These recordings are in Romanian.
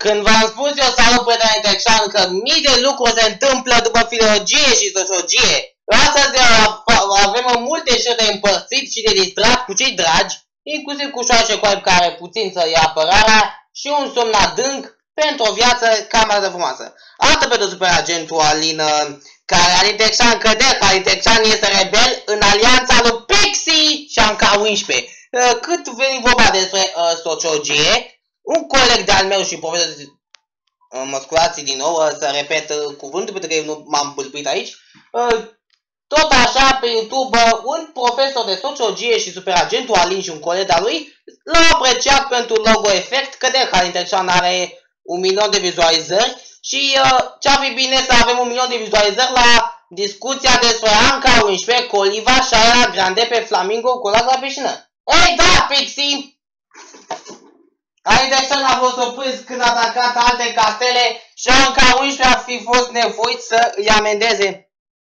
Când v-am spus eu, salut, prieteni Interxan, că mii de lucruri se întâmplă după filologie și sociologie. Astăzi avem multe știri de împărțit și de distrat cu cei dragi, inclusiv cu șoace coaib care puțin să ia apărarea și un somn adânc pentru o viață cam de frumoasă. Atât pentru superagentul Alin, care Alin Interxan crede că Alin Interxan este rebel în alianța lui Pixie și Anca 11. Cât veni vorba despre sociologie, un coleg de-al meu și profesor, mă scuzați din nou să repet cuvântul pentru că eu nu m-am bâlbuit aici, tot așa pe YouTube, un profesor de sociologie și superagentul Alin și un coleg de-al lui l-au apreciat pentru logo efect, că de Alin Interxan are 1.000.000 de vizualizări și ce-ar fi bine să avem 1.000.000 de vizualizări la discuția despre Anca 11, Coliva și Ariana Grande pe Flamingo cu la piscină. Ei da, Pixie! Alin Interxan a fost surprins când a atacat alte castele și Anca 11 ar fi fost nevoit să îi amendeze.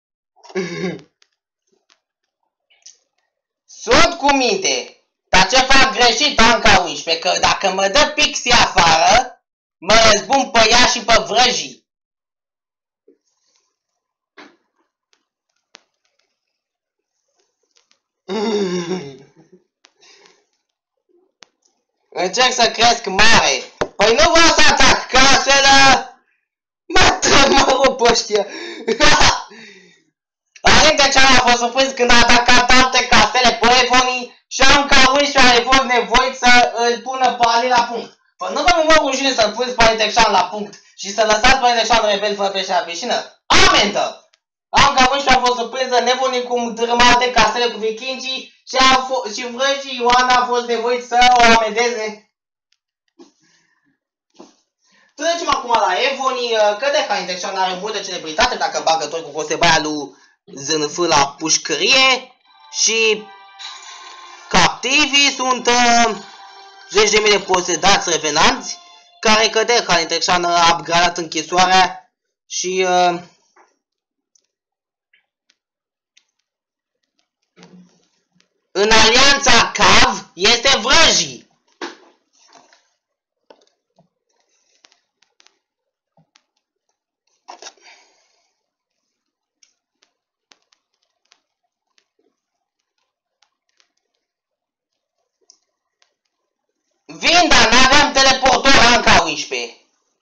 Sunt cu minte, dar ce fac greșit Anca 11, că dacă mă dă Pixie afară, mă răzbun pe ea și pe vrăjii. Încerc să cresc mare. Păi nu vreau să atac casele. Mă trămără pe ăștia. Alin Interxan a fost surprins când a atacat alte castele pe Evonii și Anca 11 a fost nevoit să îl pună pe Alin la punct. Păi nu vă mă rușine să-l puneți pe Alin Interxan la punct și să lăsați pe Alin Interxan rebel fără pește la piscină? Amendă! Anca 11 a fost surprinsă nebunii cum dărâma alte castele cu vikingii și vrăjii Ioana a fost nevoit să o amendeze. Trecem acum la Evonii, că de Alin Interxan are multă celebritate dacă bagă tot cu cosebaia lui ZNF la pușcărie și captivii sunt 10.000 de posedați revenanți care căde Alin Interxan a upgradat închisoarea și în alianța CAV este vrăjii. Vin, dar n-aveam teleportor Anca 11.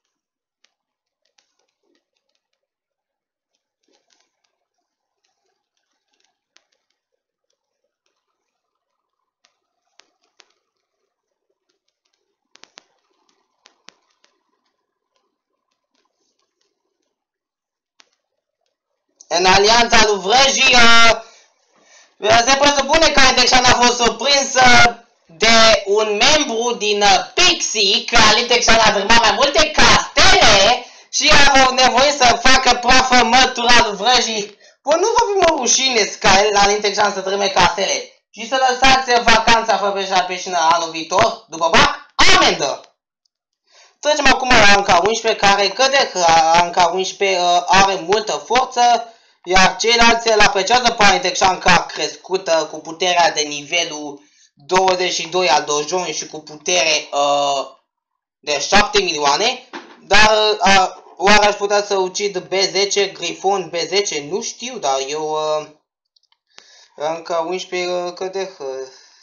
În alianța lui vrăjii, se presupune că Alin Interxan a fost surprins de un membru din Pixie, că Alin Interxan a dărâmat mai multe castele și a avut nevoie să facă proafă mătura lui vrăjii. Păi nu vă fi mă rușine ca Alin Interxan să dărâme castele și să lăsați vacanța fără pește la piscină anul viitor, după bac, amendă! Trecem acum la Anca 11, care crede că Anca 11 are multă forță, iar ceilalți îl apreciază pe Alin Interxan că a crescut cu puterea de nivelul 22 al dojului și cu putere de 7 milioane, dar oare aș putea să ucid B10, Grifon B10? Nu știu, dar eu Anca 11 crede că...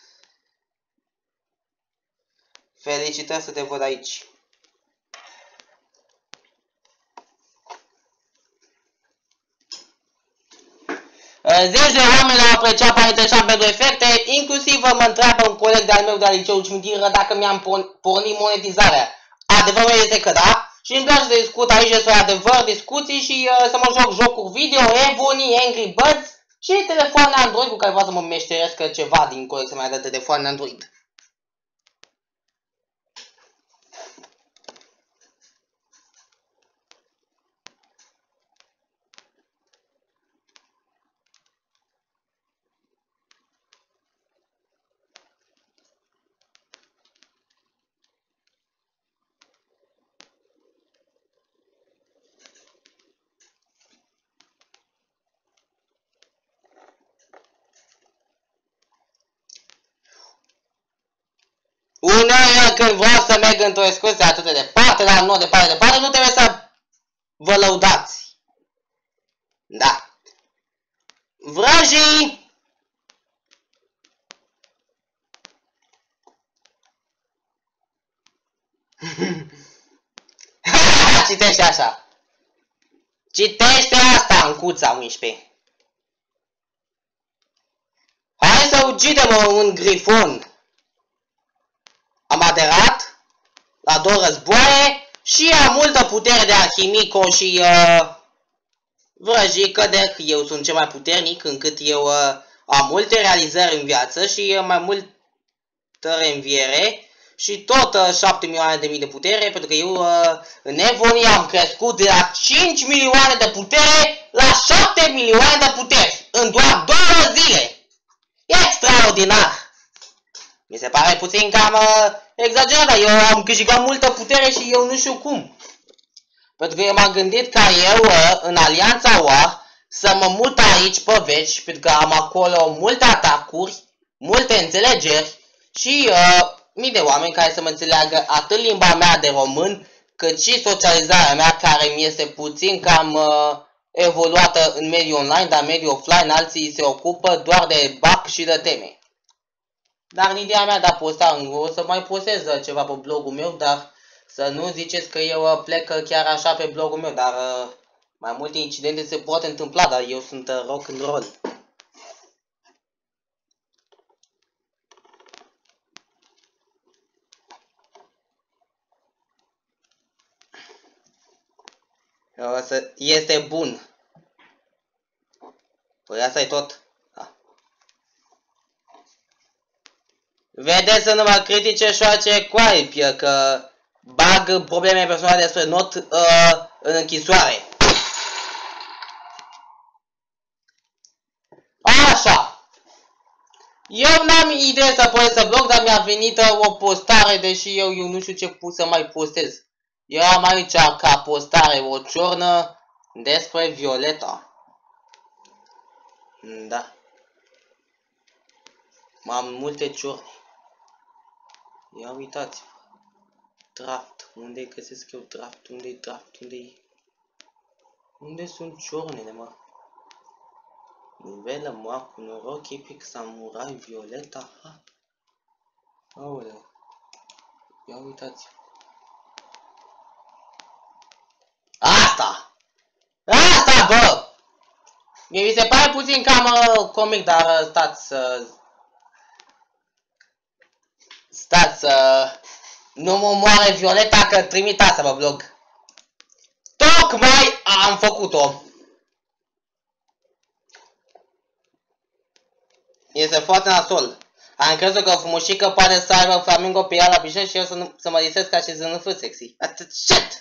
Felicitări să te văd aici. Zeci de oameni l-au apreciat pe Alin Interxan pentru efecte, inclusiv mă întreabă un coleg de-al meu de la liceul Cimitiră dacă mi-am pornit monetizarea. Adevărul este că da, și îmi place să discut aici despre adevăr, discuții și să mă joc jocuri video, Evonii, Angry Birds și telefoane Android cu care vreau să mă meșteresc ceva din colecția mea de telefoane Android. Uneori când vreau să merg într-o excursie atât de departe, departe, dar nu departe, nu trebuie să vă lăudați. Da. Vrăjii! Citește așa. Citește asta în cuța 11. Hai să ucidem un grifon. Am aderat la 2 războaie și am multă putere de alchimico și vrăjică, de eu sunt cel mai puternic, încât eu am multe realizări în viață și mai multă reînviere și tot 7 milioane de mii de putere, pentru că eu în Evonie am crescut de la 5 milioane de putere la 7 milioane de putere în doar 2 zile. Extraordinar! Mi se pare puțin cam exagerat, dar eu am câștigat multă putere și eu nu știu cum. Pentru că eu m-am gândit ca eu, în Alianța OA, să mă mut aici pe veci, pentru că am acolo multe atacuri, multe înțelegeri și mii de oameni care să mă înțeleagă atât limba mea de român, cât și socializarea mea, care mi este puțin cam evoluată în mediul online, dar în mediul offline alții se ocupă doar de bac și de teme. Dar în ideea mea de a posta, o să mai postez ceva pe blogul meu, dar să nu ziceți că eu plec chiar așa pe blogul meu, dar mai multe incidente se pot întâmpla, dar eu sunt rock and roll. Este bun. Păi asta e tot. Da. Vedeți să nu mă critice șoace coaipie, că bag probleme personale despre not în închisoare. Așa. Eu n-am idee să postez blog, dar mi-a venit o postare, deși eu nu știu ce să mai postez. Eu am aici ca postare o ciornă despre Violeta. Da. Am multe ciorne. Ia uitați-vă. Draft. Unde găsesc eu draft? Unde-i draft? Unde-i? Unde sunt ciornele, mă? Nivelă, mă, cu noroc, epic, samurai, Violeta, ha? Aoleu. Ia uitați-vă. Asta! Asta, bă! Mi se pare puțin cam comic, dar stați nu mă moare Violeta, că trimit asta pe blog. Tocmai am făcut-o. Este foarte nasol. Am crezut că o frumușică poate să aibă flamingo pe ea la piscine și eu să mă lisesc ca și zânăfât sexy. Atât shit!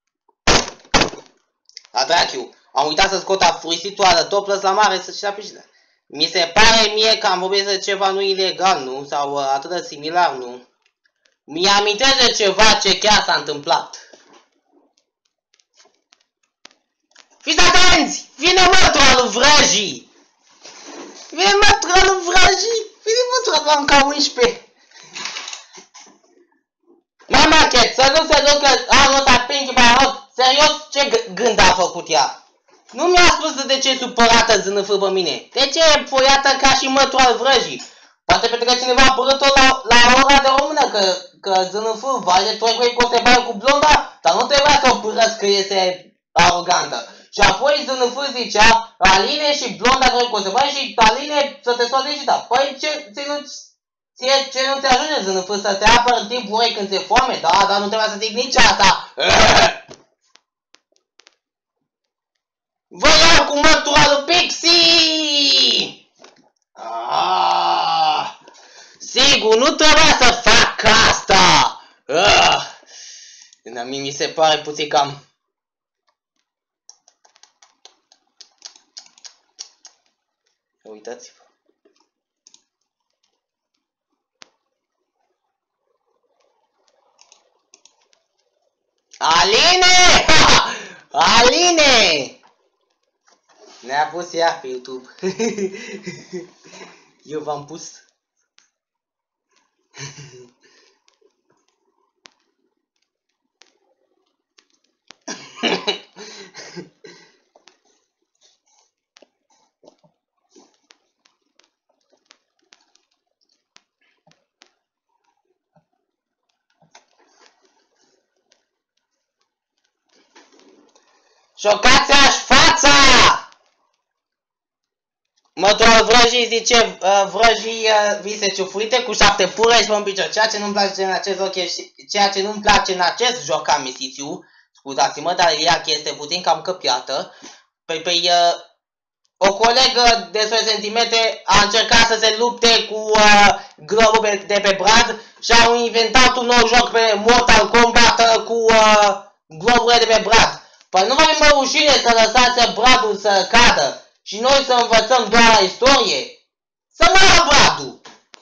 La dracu, am uitat să scot afurisitul de topless la mare și la piscină. Mi se pare mie că am vorbit de ceva nu ilegal, nu? Sau atât de similar, nu? Mi-amintesc de ceva ce chiar s-a întâmplat. Fiți atenți! Vine mătura lui Vrăjii! Vine mătura lui Vrăjii! Vine mătura lui Anca 11! Mama, Chet, să nu se ducă anul ăsta Pinky Barot. Serios, ce gând a făcut ea? Nu mi-a spus de ce supărată zânăfă pe mine. De ce e foiată ca și mătura lui Vrăjii? Poate pentru că cineva a apărut-o la ora de română, că zânăfă, vai de toi că o să baie cu blonda, dar nu trebuia să o părăsc că este arogantă. Și apoi zânăfă zicea, Aline și blonda că o să baie și Aline să te soate și da. Păi ce nu te ajunge zânăfă să te apăr în timpul ei când ți-e foame? Da, dar nu trebuia să zic nici asta. Vă iau cu mătura lui Pixie! Sigur, nu trebuia să fac asta! Mi se pare puțin cam... Uitați-vă. Aline! Aline! Ne-a pus ea pe YouTube. Eu v-am pus. Șocați-aș fața! Mătul vrăjii zice, vrăjii vise ciufurite cu 7 purăși pe un picior. Ceea ce nu-mi place în acest joc ceea ce nu-mi place în acest joc ca misițiu, scuzați-mă, dar Iliac este puțin cam căpiată. Păi, o colegă de 2 centimetri a încercat să se lupte cu globul de pe brad și au inventat un nou joc pe Mortal Kombat cu globurile de pe brad. Păi nu mai mă rușine să lăsați bradul să cadă și noi să învățăm doar la istorie? Să moară bradul!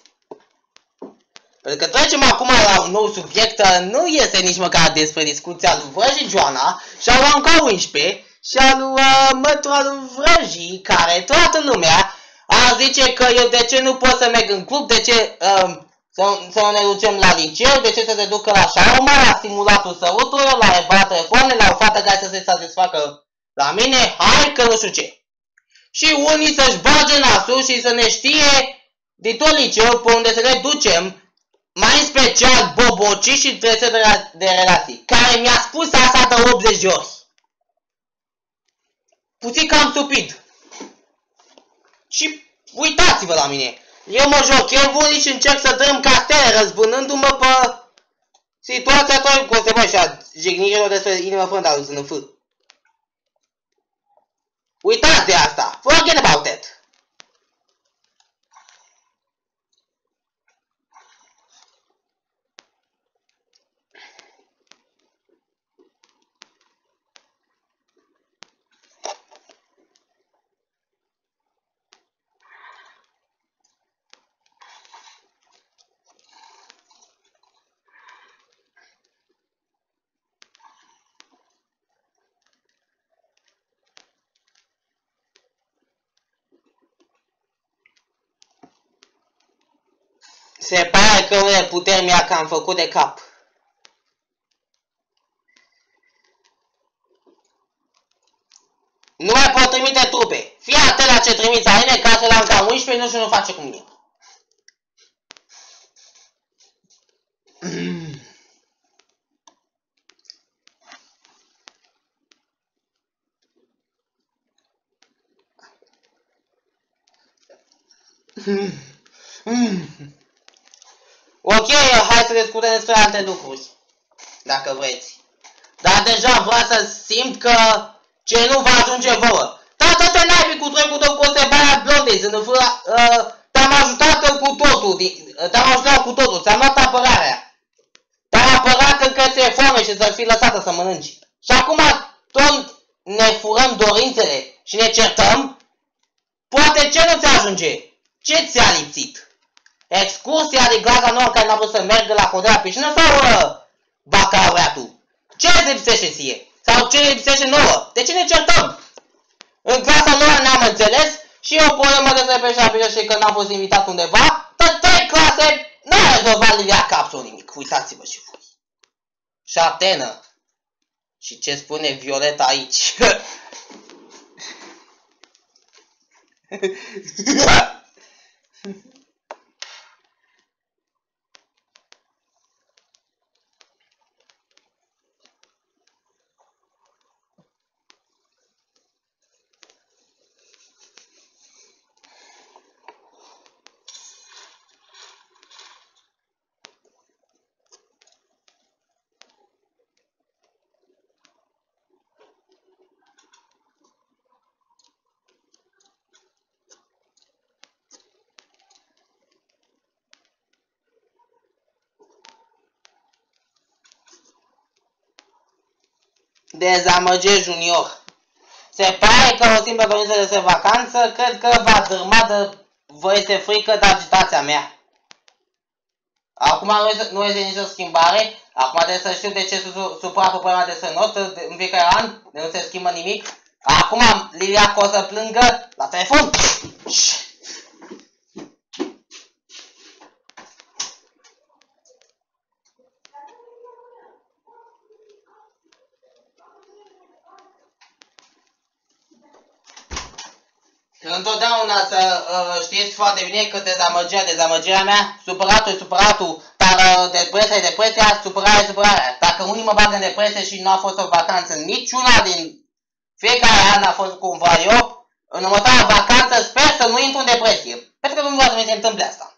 Pentru că trecem acum la un nou subiect, nu este nici măcar despre discuția lui Vrăjii Joana și a lui Anca 11 și a lui Mătul Vrăjii, care toată lumea a zice că eu de ce nu pot să merg în club, de ce să ne ducem la liceu, de ce să se ducă la șaurma, la stimulatul săruturilor, la reparat reforme, la o fată care să se satisfacă la mine, hai că nu știu ce. Și unii să-și bage nasul și să ne știe de tot liceu pe unde să ne ducem, mai în special Boboci și trece de relații, care mi-a spus asta de 80 de ori. Puțin cam stupid. Și uitați-vă la mine. Eu mă joc evului și încerc să dăm castele răzbunându-mă pe situația toi cu o să mă așa jignirilor despre inimă fără dar în fâ. Uitați de asta. Forget about it. Se pare că nu e puternic că am făcut de cap. Nu mai pot trimite trupe. Fii atent la ce trimiți la mine, ca să l-am ca 11 nu știu nu face cu mine. Ok, hai să discutăm despre alte lucruri, dacă vreți. Dar deja vreau să simt că ce nu va ajunge vouă. Da, toate naibii cu trecutul cu Sebania Blondezi, te-am ajutat cu totul, te-am ajutat cu totul, ți-am luat apărarea. Te-am apărat încă ți-e foame și să fii lăsată să mănânci. Și acum tot ne furăm dorințele și ne certăm? Poate ce nu ți ajunge? Ce ți-a lipsit? Excursia de clasa nouă care n-a vrut să meargă la Codea Piscină sau bacalaureatul? Ce îți lipsește ție? Sau ce îți lipsește nouă? De ce ne certăm? În clasa nouă ne-am înțeles și o problemă despre peșapilă și că n-am fost invitat undeva, tot 3 clase n-a rezolvat Lilia Capsul nimic. Uitați-vă și voi. Și Atenă. Și ce spune Violeta aici? Dezamăgesc junior. Se pare că o simplă dorință de vacanță, cred că va dărma de vă este frică de agitația mea. Acum nu este nicio schimbare, acum trebuie să știu de ce supra problema de sănătate în fiecare an, de nu se schimbă nimic. Acum Lilia o să plângă la telefon. Întotdeauna să știți foarte bine că dezamăgirea mea, supăratul, dar depresia, supărarea. Dacă unii mă bagă în depresie și nu a fost o vacanță niciuna din Fiecare an a fost cumva eu. În următoarea vacanță sper să nu intru în depresie. Pentru că nu vreau să mi se întâmple asta.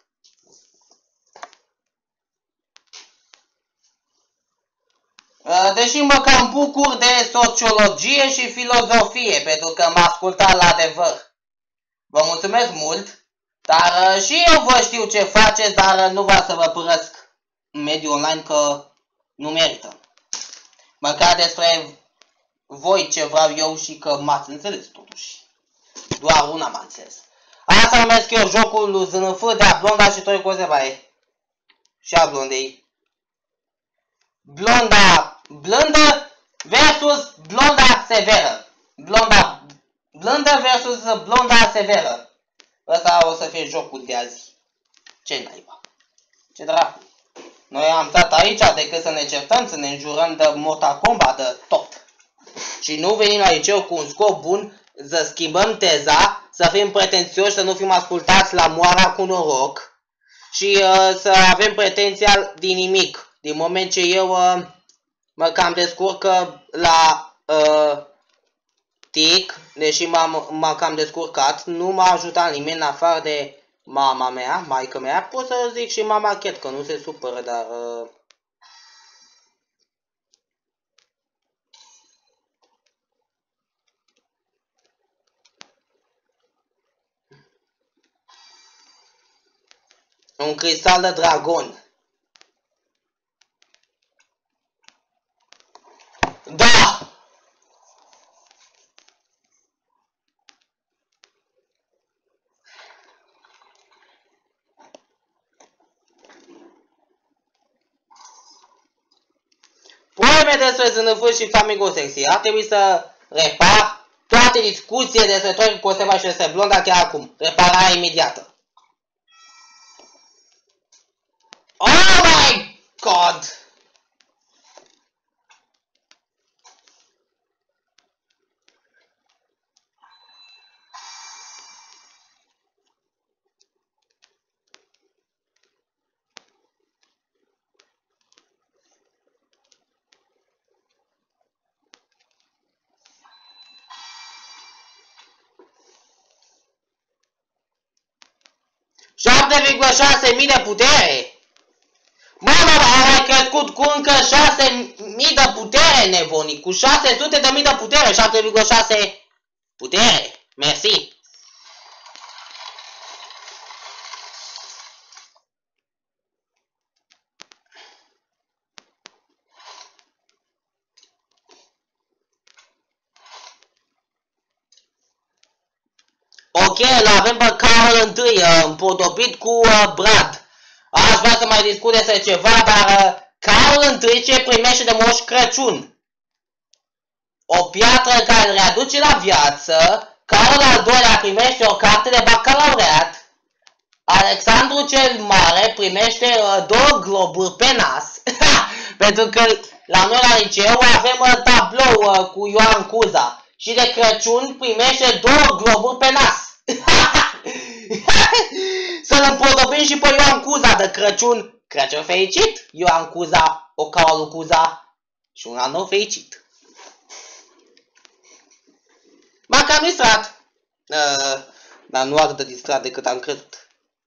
Deși mă cam bucur de sociologie și filozofie, pentru că m-a ascultat la adevăr. Vă mulțumesc mult, dar și eu vă știu ce faceți, dar nu vreau să vă părăsc în mediul online că nu merită. Măcar despre voi ce vreau eu și că m-ați înțeles totuși. Doar una m-a înțeles. Asta numesc eu jocul lui ZNF de a Blonda și Toi Cozebaie. Și a Blondei. Blondă versus Blonda severă. Blondă versus Blonda severă. Ăsta o să fie jocul de azi. Ce naiba? Ce dracu? Noi am stat aici decât să ne certăm, să ne înjurăm de Mortal Kombat, de tot. Și nu venim aici eu cu un scop bun, să schimbăm teza, să fim pretențioși, să nu fim ascultați la moara cu noroc și să avem pretenția din nimic. Din moment ce eu mă cam descurcă la TIC, deși m-am cam descurcat, nu m-a ajutat nimeni în afară de mama mea, maică mea, pot să zic și mama Chet, că nu se supără, dar... un cristal de dragon. Da! Poeme despre ZNF și Flamingo Sexy. Ar trebui să repar toate discuțiile despre Toi Coseva și despre Blonda chiar acum. Repararea imediată. Oh my god! $7,6.000 de putere! Mama, a mai crescut cu încă 6.000 de putere, nebunii! Cu 600.000 de putere, 7,6 putere! Mersi! Ok, îl avem pe Carol I, împodobit cu Brad. Aș vrea să mai discut despre ceva, dar Carol I ce primește de Moș Crăciun? O piatră care îl readuce la viață, Carol al II primește o carte de bacalaureat, Alexandru cel Mare primește 2 globuri pe nas, pentru că la noi la liceu avem tablou cu Ioan Cuza și de Crăciun primește 2 globuri pe nas. Să-l împodobim și pe Ioan Cuza de Crăciun. Crăciun fericit, Ioan Cuza, Ocaua lui Cuza și un an nou fericit. M-a cam distrat. Dar nu atât de distrat decât am crezut.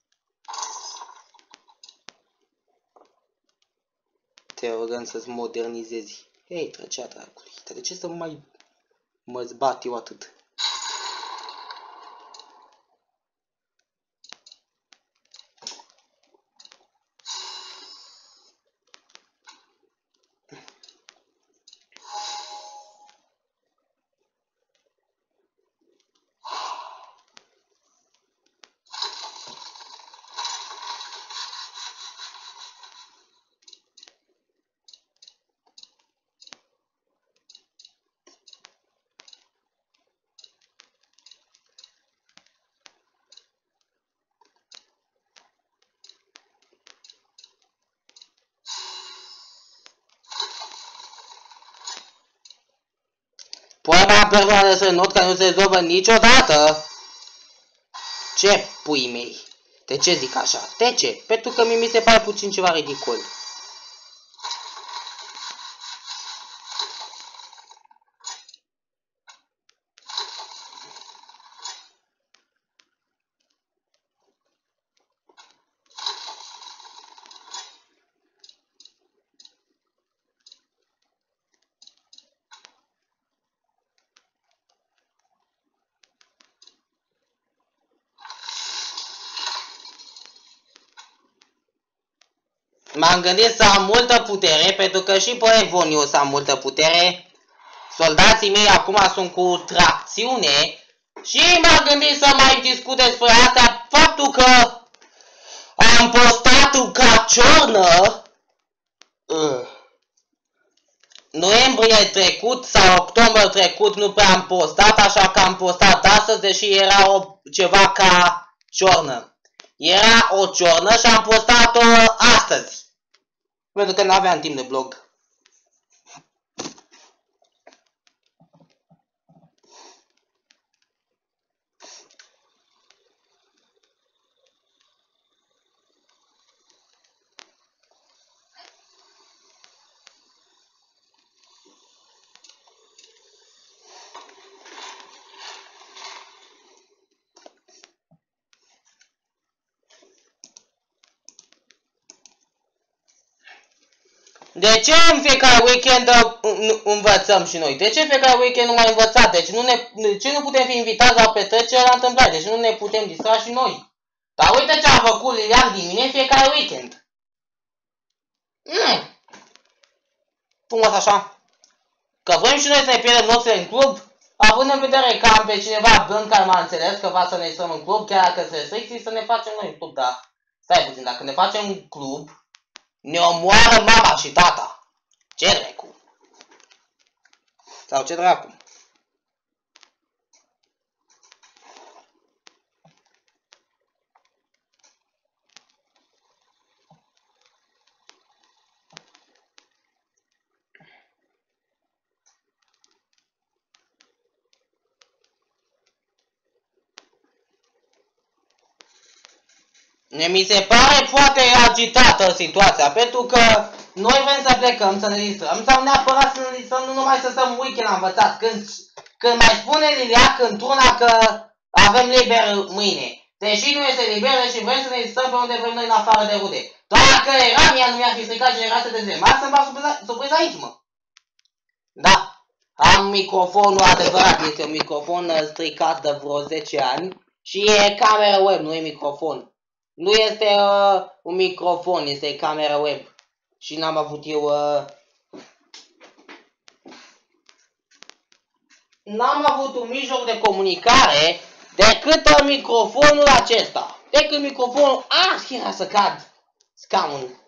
Te rugăm să-ți modernizezi. Hei, trecea dracului. De ce să mai mă zbat eu atât? Poema permanentă să not care nu se rezolvă niciodată. Ce pui mei? De ce zic așa? De ce? Pentru că mi se pare puțin ceva ridicol. M-am gândit să am multă putere, pentru că și pe Evoniu o să am multă putere. Soldații mei acum sunt cu tracțiune. Și m-am gândit să mai discut despre asta, faptul că am postat ca ciornă noiembrie trecut sau octombrie trecut nu prea am postat, așa că am postat astăzi, deși era ceva ca ciornă. Era o ciornă și am postat-o astăzi, pentru că nu aveam timp de blog. De ce în fiecare weekend învățăm și noi? De ce în fiecare weekend nu mai învățat? De ce nu putem fi invitați la petrecere la întâmplare? De ce nu ne putem distra și noi? Dar uite ce a făcut Liliac din mine fiecare weekend. Frumos așa. Că vrem și noi să ne pierdem nopțile în club, având în vedere că am pe cineva blând care m-a înțeles că va să ne stăm în club, chiar dacă se restricții, să ne facem noi în club, dar stai puțin, dacă ne facem în club, ne omoară mama și tata. Ce dracu? Sau ce dracu? Mi se pare foarte agitată situația, pentru că noi vrem să plecăm, să ne distrăm, sau neapărat să ne distrăm, nu numai să stăm weekend învățat. Când mai spune Liliac într-una că avem liber mâine, deși nu este liber, deși vrem să ne distrăm pe unde vrem noi în afară de rude. Dacă eram, ea nu mi-ar fi stricat generația de zema, să-mi fac surpriză aici, mă. Da, am microfonul adevărat, este un microfon stricat de vreo 10 ani și e camera web, nu e microfon. Nu este un microfon, este camera web. Și n-am avut eu... N-am avut un mijloc de comunicare decât microfonul acesta. Decât microfonul... era să cad scaunul.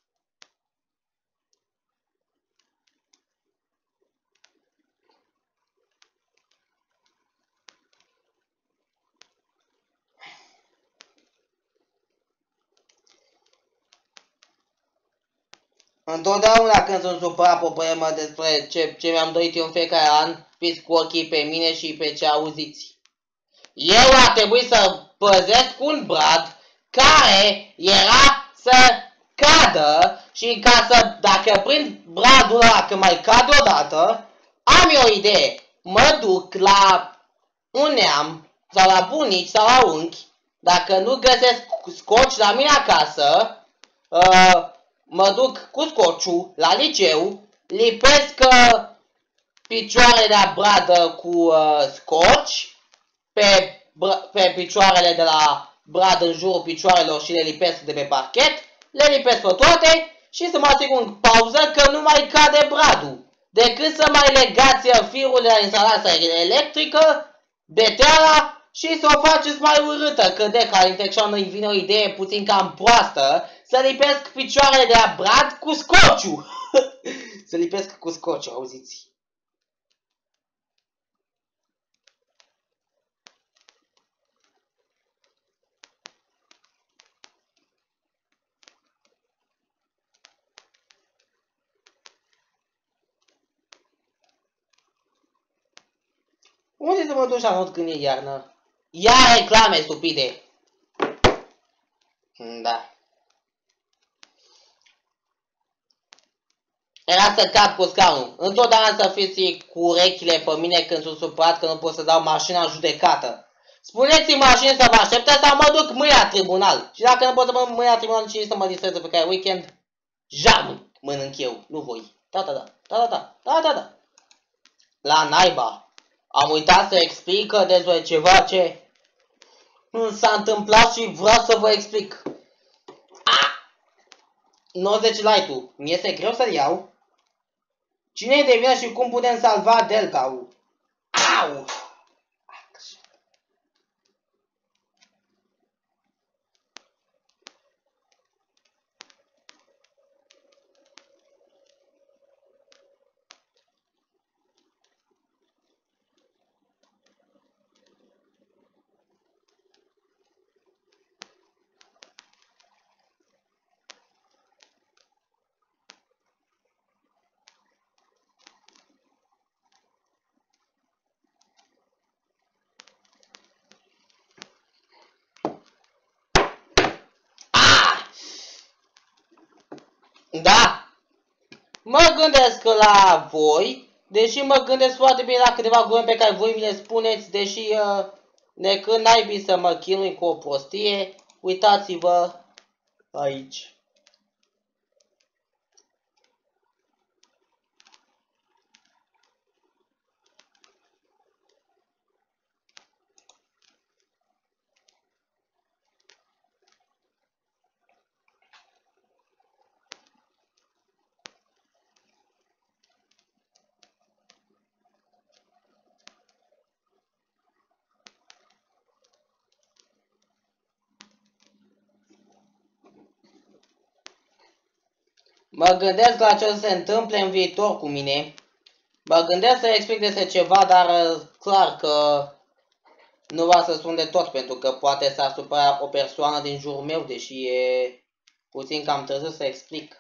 Întotdeauna când sunt supărat pe o problemă despre ce mi-am dorit eu în fiecare an, fiți cu ochii pe mine și pe ce auziți. Eu a trebuit să păzesc un brad care era să cadă și ca să, dacă prind bradul ăla că mai cade odată, am eu o idee. Mă duc la un neam sau la bunici sau la unchi, dacă nu găsesc scoci la mine acasă, mă duc cu scociul la liceu, lipesc picioarele de la bradă cu scoci pe picioarele de la bradă în jurul picioarelor și le lipesc de pe parchet, le lipesc pe toate și să mă asigur în pauză că nu mai cade bradul. Decât să mai legați firul de la instalația electrică, beteala și să o faceți mai urâtă, că de ca Intexon îi vine o idee puțin cam proastă, să lipesc picioarele de la brad cu scociu. Să lipesc cu scociu, auziți? Unde să mă duci la not când e iarnă? Ia reclame stupide! Da. Era să cad cu scaunul. Întotdeauna să fiți cu urechile pe mine când sunt supărat că nu pot să dau mașina în judecată. Spuneți-mi mașini să mă aștepte sau mă duc mâine la tribunal. Și dacă nu pot să mă mâine la tribunal, cine să mă distreze pe care weekend? Jam mănânc eu, nu voi. Da. La naiba. Am uitat să explic despre ceva ce s-a întâmplat și vreau să vă explic. 90 light-ul. Mi este greu să-l iau. Cine e de vină și cum putem salva Delta-ul? Au! Da! Mă gândesc la voi, deși mă gândesc foarte bine la câteva glume pe care voi mi le spuneți, deși de când n-ai să mă chinui cu o prostie, uitați-vă aici. Mă gândesc la ce o să se întâmple în viitor cu mine. Mă gândesc să explic despre ceva, dar clar că nu va să spun de tot, pentru că poate s-ar supăra o persoană din jurul meu, deși e puțin cam târziu să explic.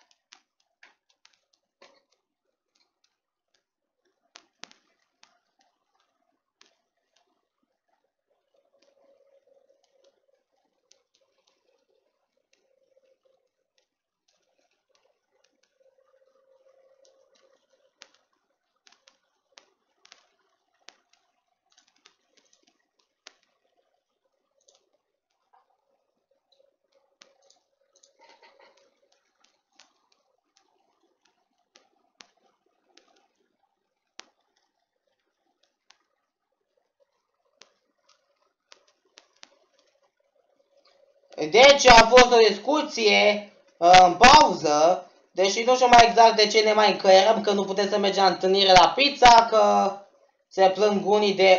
Deci a fost o discuție în pauză, deși nu știu mai exact de ce ne mai încăierăm, că nu putem să mergem la întâlnire la pizza, că se plâng unii de...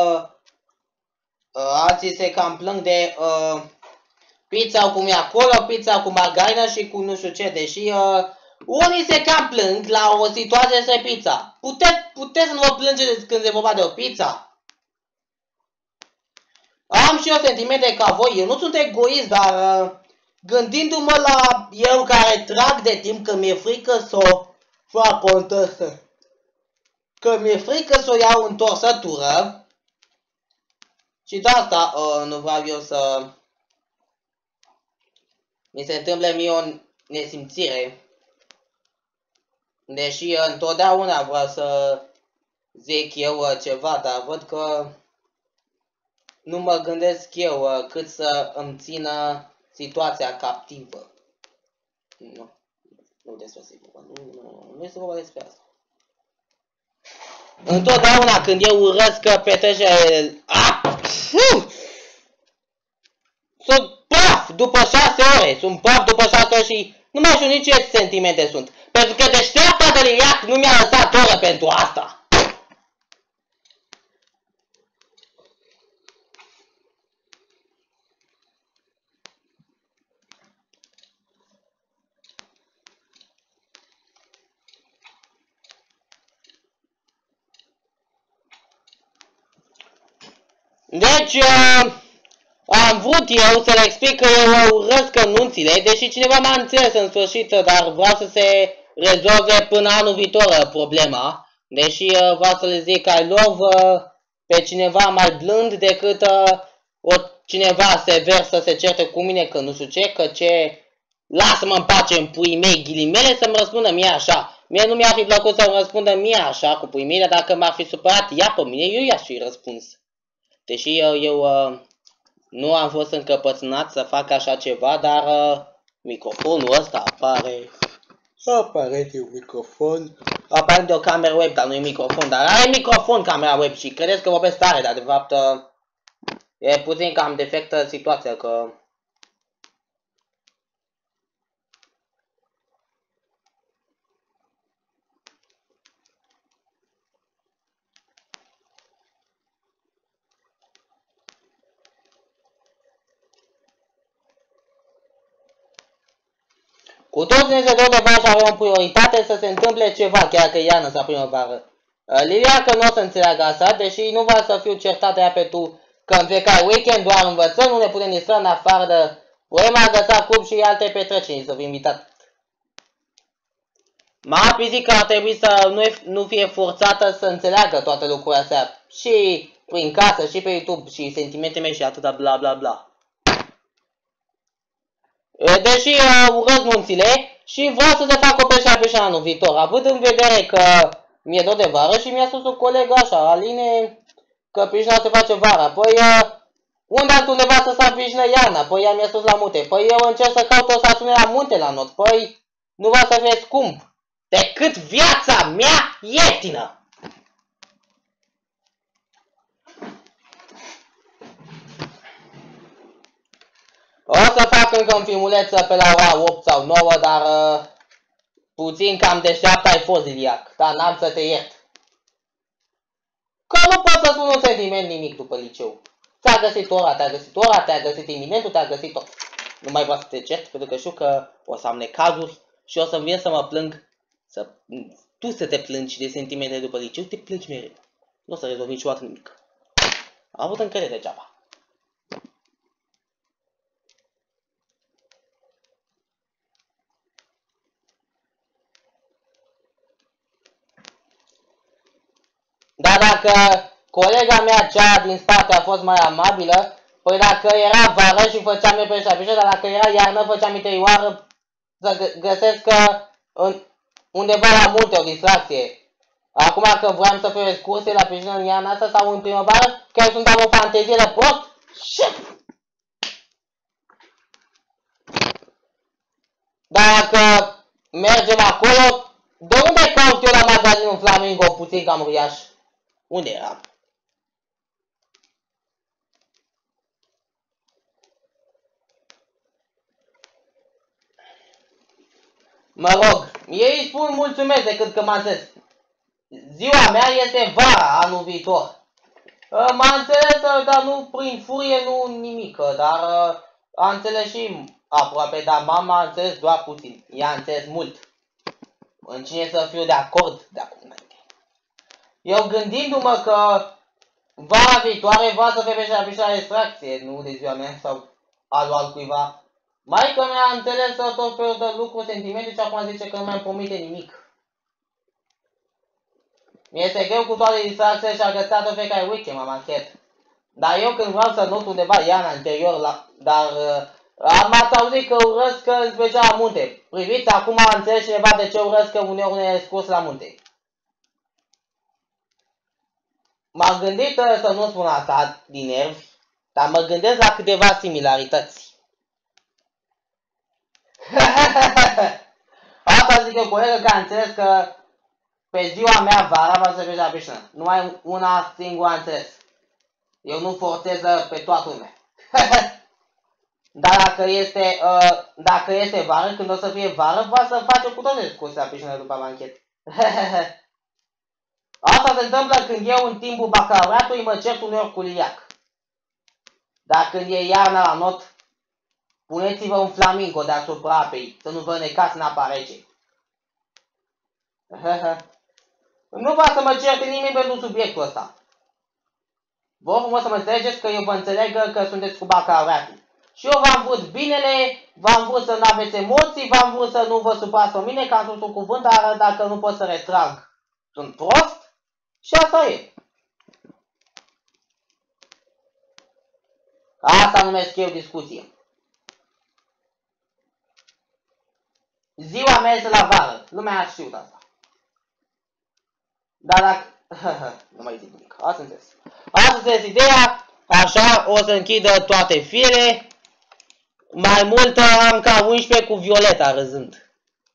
alții se cam plâng de pizza cum e acolo, pizza cu margarină și cu nu știu ce, deși unii se cam plâng la o situație despre pizza. Puteți să nu vă plângeți când e vorba de o pizza? Am și eu sentimente ca voi, eu nu sunt egoist, dar gândindu-mă la eu care trag de timp, că mi-e frică să o fac o întorsătură, că mi-e frică să o iau întorsătură, și de asta nu vreau eu să mi se întâmple mie o nesimțire, deși întotdeauna vreau să zic eu ceva, dar văd că nu mă gândesc eu cât să îmi țină situația captivă. Nu despre asta e vorba, nu este vorba despre asta. Întotdeauna când eu urăsc petrecerea... Sunt praf după 6 ore, sunt praf după 6 ore și nu mai știu nici ce sentimente sunt. Pentru că deșteapta de Liliac nu mi-a lăsat oră pentru asta. Deci, am vrut eu să le explic că eu urăsc anunțile, deși cineva m-a înțeles în sfârșit, dar vreau să se rezolve până anul viitor problema. Deși vreau să le zic că I love pe cineva mai blând decât cineva sever să se certe cu mine că nu știu ce, că ce... Lasă-mă în pace în puii mei, ghilimele, să-mi răspundă mie așa. Mie nu mi-ar fi plăcut să-mi răspundă mie așa cu puii mei, dar dacă m-ar fi supărat ea pe mine, eu i-aș fi răspuns. Deși eu nu am fost încăpățânat să fac așa ceva, dar microfonul ăsta apare. Apare de un microfon. Apare de o cameră web, dar nu e microfon, dar are microfon camera web și credeți că vorbesc tare, dar de fapt e puțin cam defectă situația, că Cu toți ne se dă de bani și avem o prioritate să se întâmple ceva, chiar că e iarnă sau primăvară. Lilia că nu o să înțeleagă asta, deși nu vreau să fiu certat de ea pe tu, că în fiecare weekend doar învățăm, nu ne putem distra în afară de poema, găsa club și alte petreceri, să fim invitat. M-a zis că ar trebui să nu fie forțată să înțeleagă toate lucrurile astea, și prin casă, și pe YouTube, și sentimente mele și atâta bla bla bla. Deși urăsc munțile și vreau să se fac o peșa anul viitor, având în vedere că mi-e dor de vară și mi-a spus un coleg așa, Aline, că pișna se face vara. Păi, unde altundeva să se pișnă iarna? Păi ea mi-a spus la munte. Păi eu încerc să caut o stațiune la munte la not. Păi, nu va să fie scump decât viața mea ieftină. O să fac încă un filmuleț pe la ora 8 sau 9, dar puțin cam deșteaptă ai fost, Liliac, dar n-am să te iert. Că nu pot să spun un sentiment nimic după liceu. Ți-a găsit ora, te-a găsit iminentul, te-a găsit tot. Nu mai vreau să te cert, pentru că știu că o să am necazuri și o să-mi vin să mă plâng. Tu să te plângi de sentimente după liceu, te plângi mereu. Nu o să rezolvi niciodată nimic. Am avut încredere degeaba. Dar dacă colega mea cea din spate a fost mai amabilă, păi dacă era vară și făceam eu peșa, dar dacă era iarnă făceam interioară să găsesc undeva la munte o distracție. Acum că vreau să fiu excursie la piscină în iarna asta sau în primăvară, chiar sunt am o fantezie de prost? Dacă mergem acolo, de unde caut eu la magazinul Flamingo puțin cam uriaș? Unde eram? Mă rog, ei spun mulțumesc decât că m-a înțeles. Ziua mea este vara anul viitor. M-a înțeles, dar nu prin furie, nu nimic, dar a înțeles și aproape, dar mama a înțeles doar puțin. Ea a înțeles mult. În cine să fiu de acord de acum înainte. Eu gândindu-mă că vara viitoare va să fie pe la distracție, nu de ziua mea sau al altcuiva. Maica mea a înțeles tot felul de lucruri, sentimente și acum zice că nu mai promite nimic. Mi-este greu cu toate distracțiile și a găsit-o fiecare weekend, mama chet. Dar eu când vreau să not undeva iarna anterior, dar m-ați auzit că urăsc în special la munte. Priviți, acum a înțeles cineva de ce urăsc că uneori ne excurs la munte. M-am gândit să nu spun asta din nervi, dar mă gândesc la câteva similarități. Asta zic eu, colegă, că a înțeles că pe ziua mea vara va să fie la piscină. Numai una singură a înțeles. Eu nu forțez pe toată lumea. Dar dacă este vară, când o să fie vară, va să facem cu toate excursia la piscină după banchet. Asta se întâmplă când eu în timpul bacalaureatului mă cert uneori cu Liliac. Dar când e iarna la not, puneți-vă un flamingo deasupra apei, să nu vă necați în apa rece. Nu vreau să mă cert nimeni pentru subiectul ăsta. Vă frumos să mă înțelegeți că eu vă înțeleg că sunteți cu bacalaureatul. Și eu v-am vrut binele, v-am vrut să nu aveți emoții, v-am vrut să nu vă suprați pe mine, că am spus un cuvânt, dar dacă nu pot să retrag, sunt prost. Și asta e. Asta numesc eu discuție. Ziua mea este la vară. Lumea a știut asta. Dar dacă... nu mai zic nimic. Asta înțeles. Asta este ideea. Așa o să închidă toate fiele. Mai mult am ca 11 cu Violeta râzând.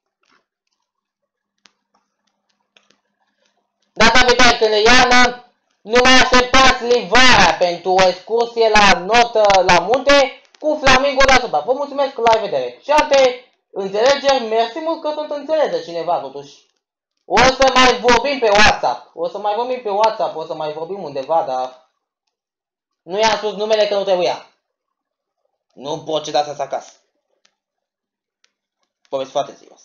Data viitoare când e iarnă, nu mai așteptați livrarea pentru o excursie la notă la munte cu flamingo deasupra. Vă mulțumesc, la revedere. Și alte înțelegeri, mersi mult că sunt înțelege cineva totuși. O să mai vorbim pe WhatsApp. O să mai vorbim undeva, dar nu i-am spus numele că nu trebuia. Nu pot ce dați acasă. Povesti foarte serios.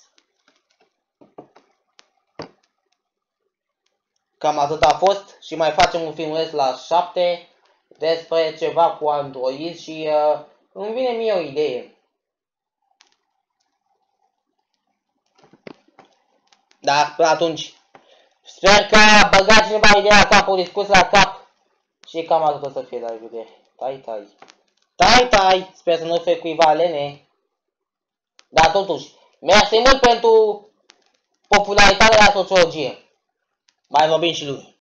Cam atât a fost și mai facem un filmuleț la 7 despre ceva cu Android și îmi vine mie o idee. Dar până atunci, sper că a băgat cineva ideea la cap, o discuție la cap și cam atât o să fie la vedere. Tai, sper să nu fie cuiva lene. Dar totuși, mersi mult pentru popularitatea la sociologie. Mai vorbim și lui.